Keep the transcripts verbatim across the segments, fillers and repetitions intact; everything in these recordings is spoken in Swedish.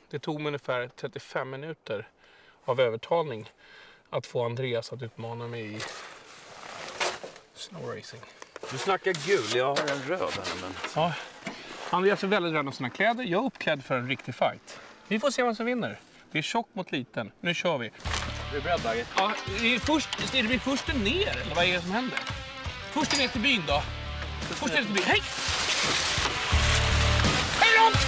Det tog mig ungefär trettiofem minuter av övertalning att få Andreas att utmana mig i snowracing. Du snackar gul, jag har en röd här. Men... Ja, Andreas är väldigt rädd om sina kläder. Jag är uppklädd för en riktig fight. Vi får se vem som vinner. Det är tjock mot liten. Nu kör vi. Är du beredd, Bagge? Ja, är det, först, är det blir först ner eller vad är det som händer? Först ner till byn då. Först ner till byn. Hej! Hej då!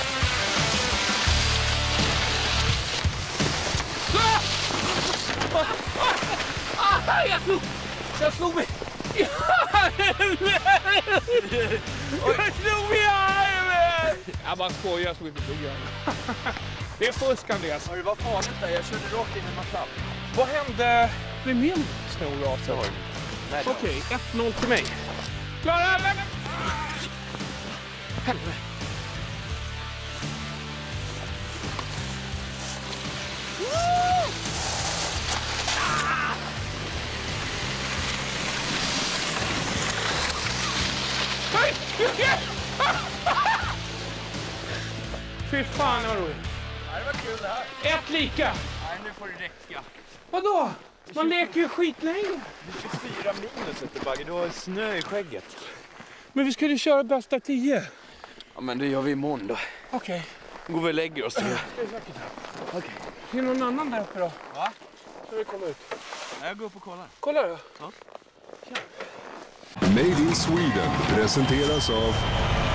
Ah, jag slog! Jag slog mig! Jag slog mig i armen! Jag bara skojar, jag slog inte bygga. Det är fusk, Andreas. Det var farligt där, jag körde rakt in i mattan. Vad hände med min snowracer? Okej, okay, ett noll till mig. Klara, helvete! Helvete. Fy fan vad roligt. Det var kul det här. Ett lika. Nej, nu får det räcka. Vadå? Man leker ju skitlänge. Det är tjugofyra minus efter Bagge, du har snö i skägget. Men vi skulle köra bästa tio. Ja, men det gör vi imorgon då. Okej. Okay. Går vi och lägger oss. Okej. Okay. Är det någon annan där uppe då? Va? Så vi kommer ut. Nej, jag går upp och kollar. Kolla då. Ja. Made in Sweden presenteras av